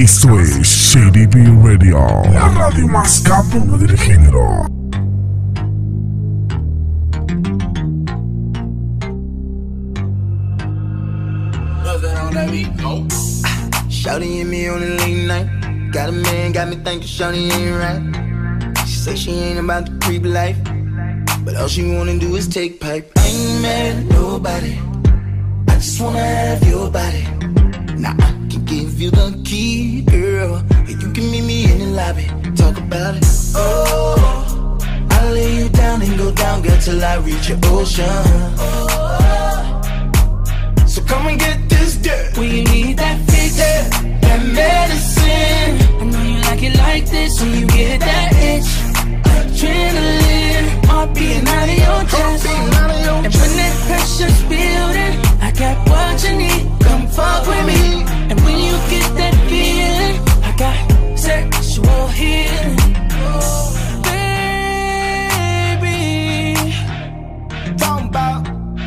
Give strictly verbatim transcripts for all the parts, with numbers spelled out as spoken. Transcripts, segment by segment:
Esto es Shady B Radio, la radio más cabrona del género. Shawty and me on a late night. Got a man, got me thinking Shawty ain't right. She say she ain't about the creep life, but all she wanna do is take pipe. I ain't mad at nobody, I just wanna have your body. Now I can give you the key, girl, and you can meet me in the lobby. Talk about it. Oh, I'll lay you down and go down, girl, till I reach your ocean. So come and get this dirt. When you need that fix, Yeah. that medicine. I know you like it like this when you get that itch. Adrenaline, heart beating out of your chest. And when that pressure's building, I got what you need. Come fuck with me. And when you get that feeling, I got sexual healing. Baby, Talking about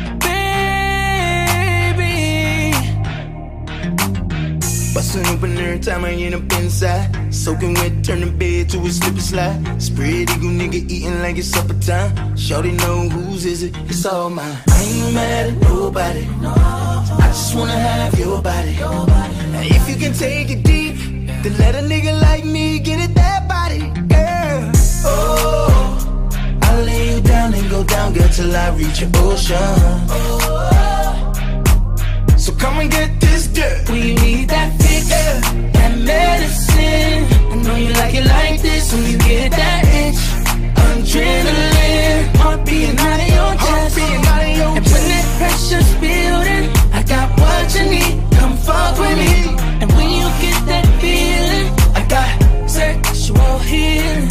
bustin' open every time I end up inside. Soaking wet, turn the bed to a slip and slide. Spread eagle nigga eating like it's supper time. Shawty know whose is it, it's all mine. I ain't mad at nobody, I just wanna have your body. And if you can take it deep, then let a nigga like me get it that body, girl. Oh, I'll lay you down and go down, girl, till I reach your ocean. So come and get this dirt. when you need that fix, Yeah. that medicine. I know you like it like this when you get that itch. Adrenaline, heart beating out of your Heart chest. beating out of your And when that pressure's building, I got what you need. Come fuck with me. And when you get that feeling, I got sexual healing.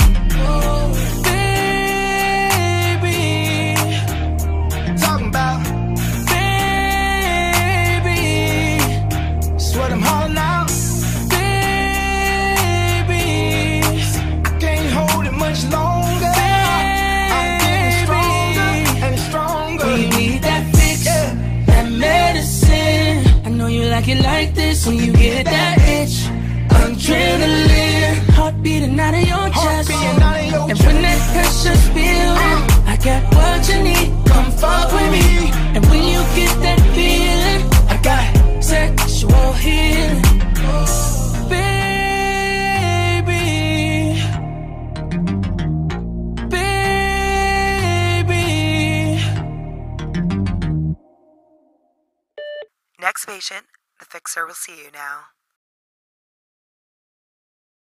Baby, Talking about what I'm hauling out. baby, I can't hold it much longer. I'm getting stronger and stronger. when you need that fix, Yeah. that medicine. I know you like it like this when you get that itch. Adrenaline, heart beating out of your Heart chest. beating out of your And when that pressure's building, I got what you need. Come fuck with me. And when you get that feeling, I got sexual healing. Baby, baby. Next patient, the fixer will see you now.